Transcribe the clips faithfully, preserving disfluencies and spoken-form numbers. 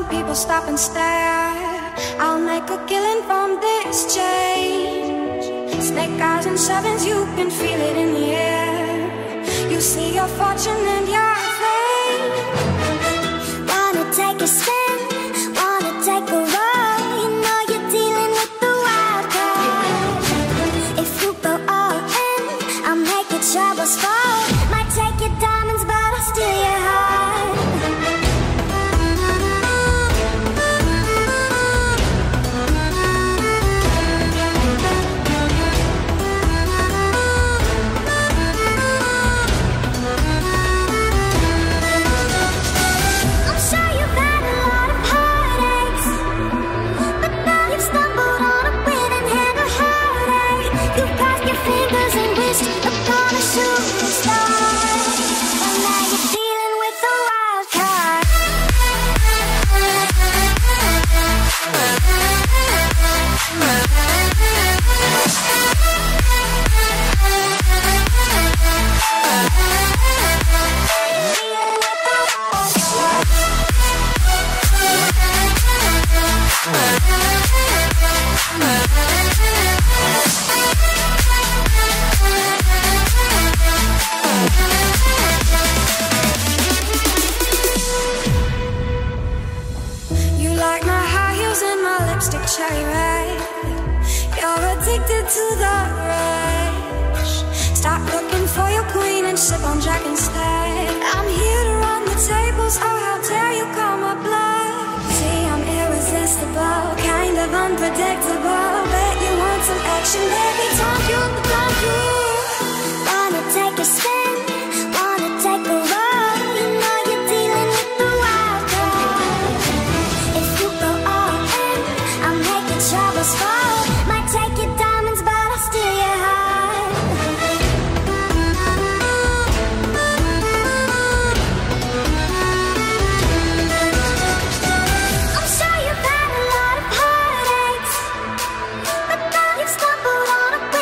people stop and stare. I'll make a killing from this change. Snake eyes and sevens, you can feel it in the air. You see your fortune and your fame. Wanna take a spin, wanna take a roll. You know you're dealing with the wild card. If you go all in, I'll make your troubles fall. Might take your diamonds, but I'll steal your heart. Upon a shooting star, and now you're dealing with the wild card. Cherry red, you're addicted to the rush. Stop looking for your queen and sip on Jack instead. I'm here to run the tables, oh how dare you call my bluff. See, I'm irresistible, kind of unpredictable. Bet you want some action, baby, don't you, don't you? Wanna take a spin, wanna take a roll. You know you're dealing with the wild card. If you go all in, I'll make your troubles fall. Might take your diamonds, but I'll steal your heart. I'm sure you've had a lot of heartaches, but now you've stumbled on a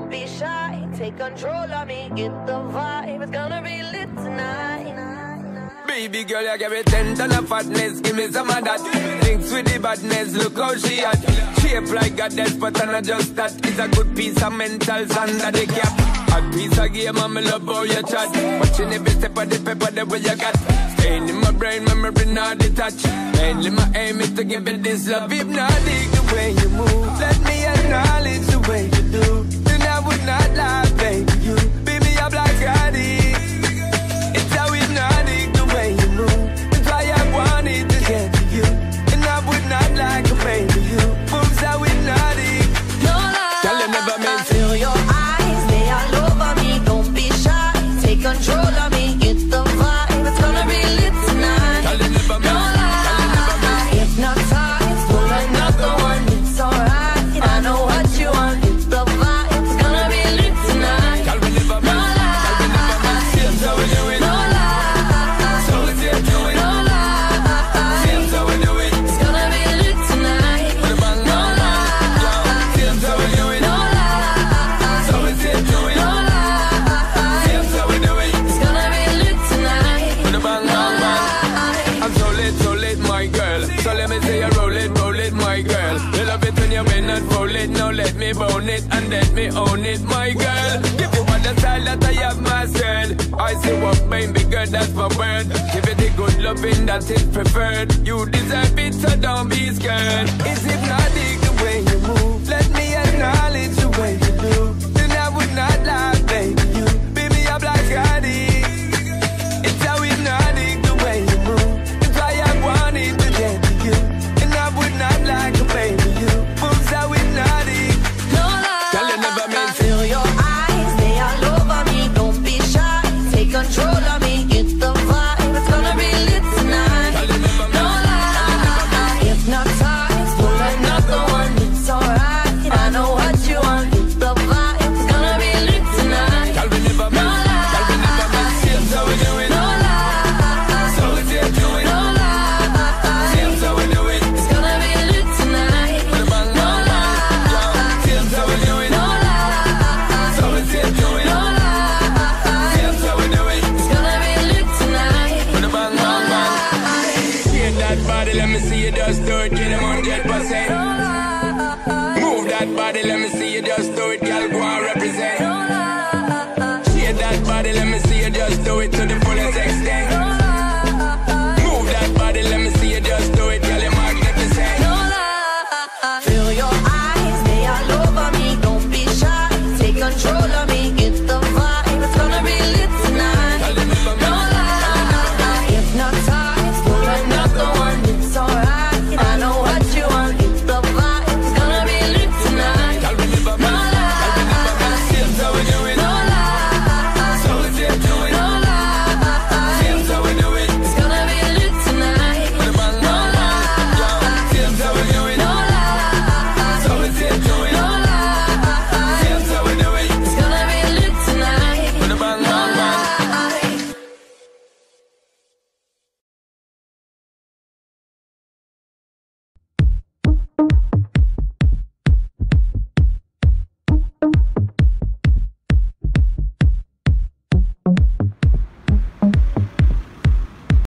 don't be shy. Take control of me, get the vibe. It's gonna be lit tonight. Baby girl, you give me ten ton of fatness, give me some of that. Thinks with the badness, look how she at. Shape like a death, but I'm not just that. It's a good piece of mentals under the cap. A piece of game, I'm love how you chat. Watching every step of the paper, the way you got. Staying in my brain, memory not detached. Mainly my aim is to give it this love. If not, dig the way you move. Let me acknowledge the way you do. Then I would not lie, baby. You beat me up like I did. It's how we not dig the way you move. That's why I wanted to get to you. And I would not like a baby. You moves how we not dig. No lie. Girl, you never meant to. Feel your eyes, they all over me. Don't be shy. Take control of me. Get the vibe. It's gonna be lit tonight. Girl, you never meant. No lie. Hypnotized. Pull another one. It's alright. I know what you want. Get the vibe. It's gonna be lit tonight. Girl, we never No meant. lie. Girl, we never meant. Seems how we do it. No lie. So we see it do it. No lie. Seems how we do it. It's gonna be lit tonight. With a bang, No bang, bang. lie. Seems how we do it. No lie. So we see it do it. No lie. Seems how we do it. It's gonna be lit tonight. With a bang, bang, bang. I'm so lit, so lit, my girl. So let me say you roll it, roll it, my girl. You love it when you bend and roll it. Now let me bone it and let me own it, my girl. Give you all the style that I have myself. I say what baby girl, that's my word. Give it the good loving that is preferred. You deserve it, so don't be scared. It's hypnotic the way you move. Let me acknowledge the way you do. Then I would not lie, baby. You beat me up like I did. It's how hypnotic the way you move. That's why I wanted to get to you. And I would not like a baby. You moves how hypnotic. No lie. Girl, you never meant to. Feel your eyes, they all over me. Don't be shy. Take control of me. Get the vibe. It's gonna be lit tonight. Girl, you never No meant. lie. Hypnotized. Pull another one. It's alright. I know what you want. Get the vibe. It's gonna be lit tonight. Girl, we never No meant. Girl, we never meant. Seems how we do it. No lie. So we see it do it. No lie. Seems how we do it. It's gonna be lit tonight. With a bang, No bang, bang. lie. Seems how we do it. No lie. So we see it do it. No lie. Seems how we do it. It's gonna be lit tonight. With a bang, bang, bang. Get that body, let me see you just do it. Get him one hundred percent. Move that body, let me see you just do it. Girl, go and represent. Shake that body, let me see you just do it to the fullest extent.